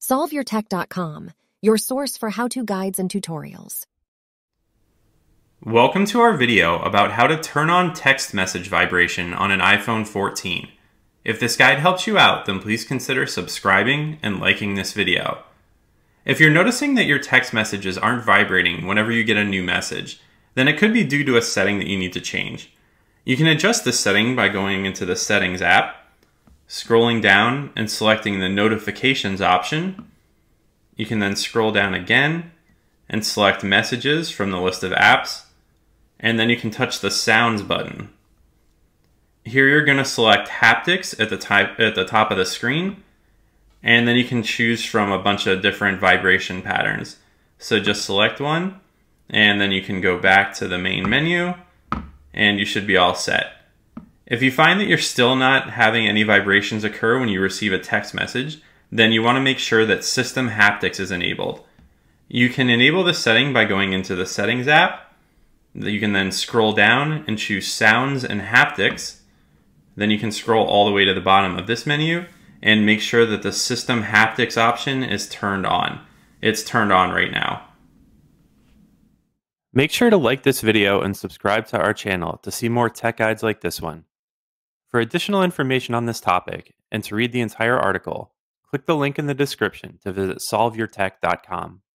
SolveYourTech.com, your source for how-to guides and tutorials. Welcome to our video about how to turn on text message vibration on an iPhone 14. If this guide helps you out, then please consider subscribing and liking this video. If you're noticing that your text messages aren't vibrating whenever you get a new message, then it could be due to a setting that you need to change. You can adjust this setting by going into the Settings app, scrolling down and selecting the Notifications option. You can then scroll down again and select Messages from the list of apps, and then you can touch the Sounds button. Here you're going to select Haptics at the top of the screen, and then you can choose from a bunch of different vibration patterns. So just select one, and then you can go back to the main menu, and you should be all set. If you find that you're still not having any vibrations occur when you receive a text message, then you want to make sure that System Haptics is enabled. You can enable this setting by going into the Settings app. You can then scroll down and choose Sounds and Haptics. Then you can scroll all the way to the bottom of this menu and make sure that the System Haptics option is turned on. It's turned on right now. Make sure to like this video and subscribe to our channel to see more tech guides like this one. For additional information on this topic and to read the entire article, click the link in the description to visit solveyourtech.com.